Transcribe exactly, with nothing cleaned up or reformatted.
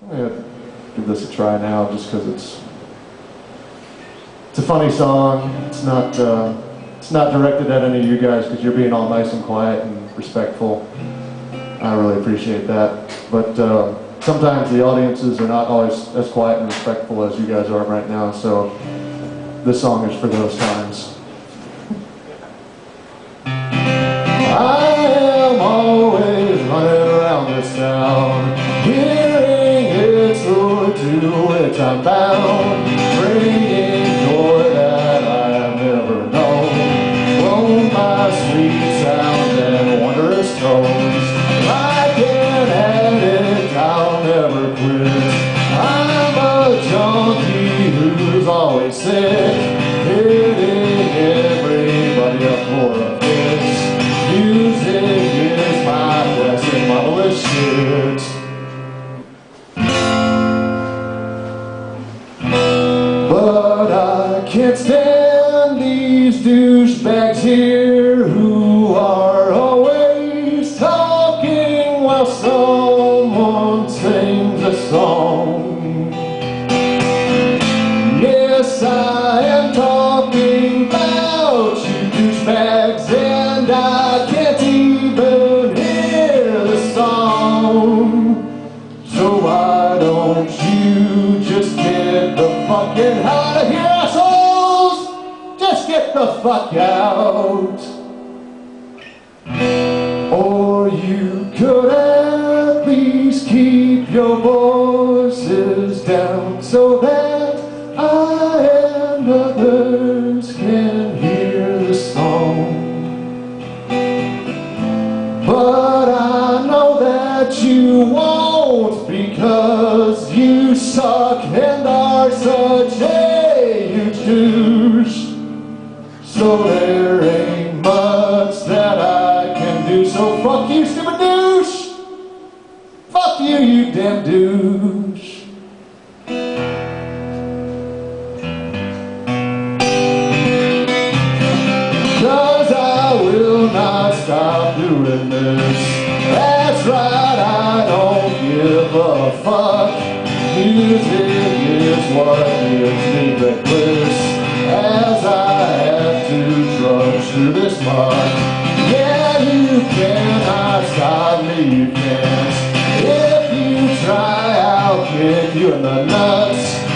I'm gonna give this a try now, just because it's it's a funny song. It's not uh, it's not directed at any of you guys, because you're being all nice and quiet and respectful. I really appreciate that. But uh, sometimes the audiences are not always as quiet and respectful as you guys are right now. So this song is for those times. I am always running around this town, hearing its roar to which I'm bound, bringing joy that I have never known, roam my sweet sounds and wondrous tones, like an addict I'll never quit. I'm a junkie who's always sick, hitting everybody up for a fix. Music is my blessed marvelous shit. But I can't stand these douchebags here who are always talking while someone sings a song. Yes, I am talking about you douchebags, and I can't even hear the song. So why don't you just get the fucking out of here, assholes? Just get the fuck out. Or you could at least keep your voices down, so that I and others can hear the song. But I know that you won't, because you suck and are such a huge douche. So there ain't much that I can do, so fuck you, stupid douche. Fuck you, you damn douche. Cause I will not stop doing this. That's right, I don't give a fuck. Music is what gives me reckless, as I have to trudge through this mud. Yeah, you cannot stop me, you can't. If you try, I'll kick you in the nuts.